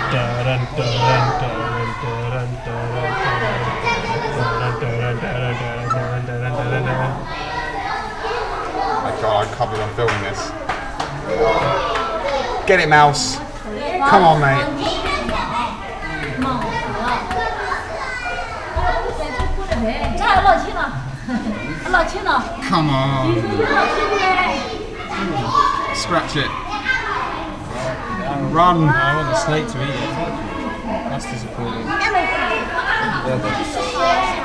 My God, I can't believe I'm filming this. Get it, mouse. Come on, mate. Come on. Scratch it. Run. I want the snake to eat it. That's disappointing.